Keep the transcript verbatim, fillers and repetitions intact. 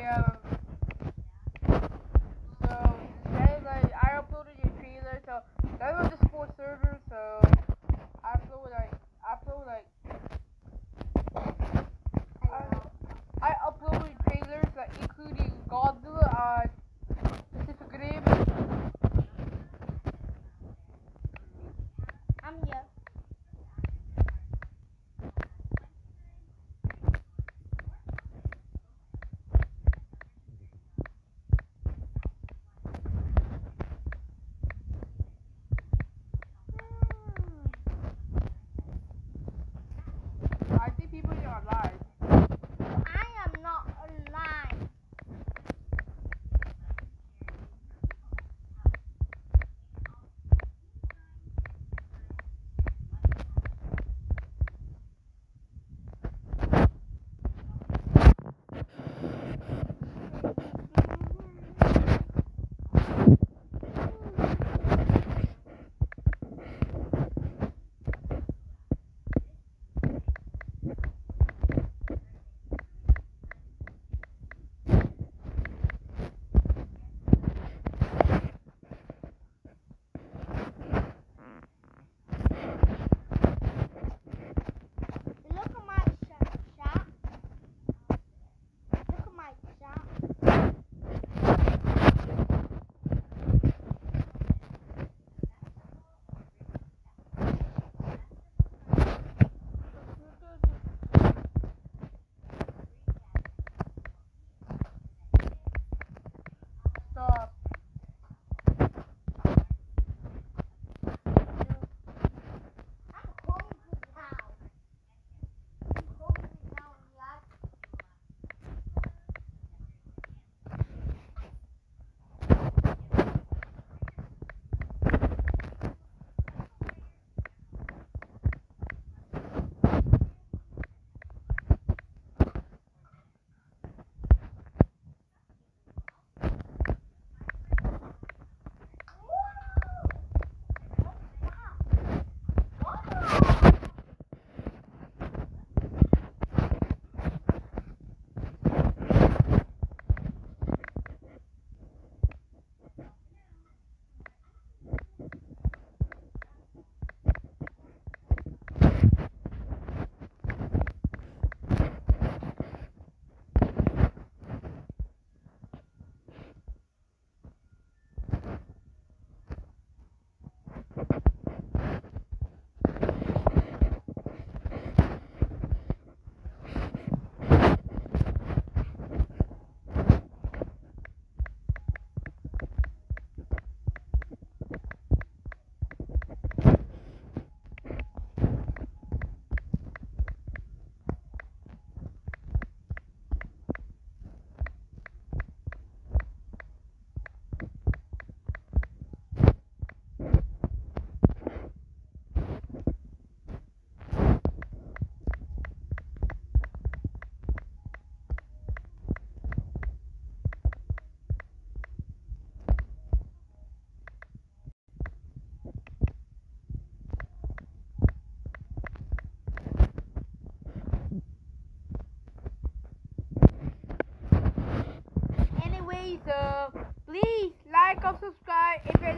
um, so that is like I uploaded your trailer, so that was the sports server, so I upload like I upload like I, I uploaded trailers like including Godzilla uh Pacific Rim. I'm here. I think people are alive. I am not alive. Look at my shot. shot. Look at my shot. Stop. I'm hungry now. I'm hungry now, lad. Anyway, so please like or subscribe if you